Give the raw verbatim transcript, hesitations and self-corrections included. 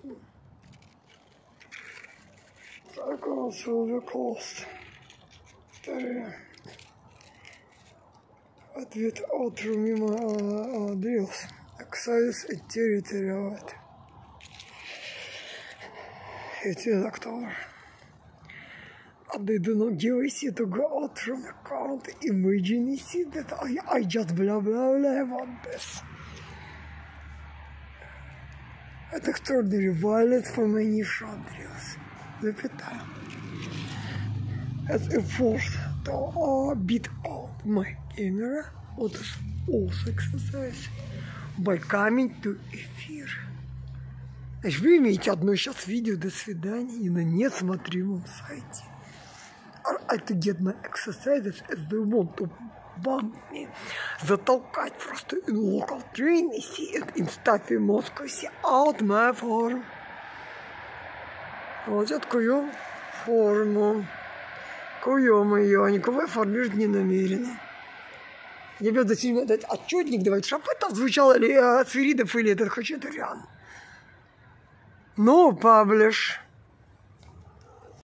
Так also the cost. Ответ от мимо address. Access and territory. It's an actor. And they do not give a shit to go out from account. Imagine you see that I, I just blah blah blah about this. An extraordinary violence for many countries. Запятая. As enforced to uh, beat out my camera what is also exercise by coming to эфир. Значит, вы имеете одно сейчас видео, до свидания, и на несмотримом сайте. I to get my exercises as they want to bump me. Затолкать просто in local train и see it in stuffy Moscow, see out my form. Вот я такую форму. Куем ее, никого оформить не намерена. Ребята, зачем дать отчетник давать, чтобы это звучало ли Свиридов или этот Хачатурян. No publish.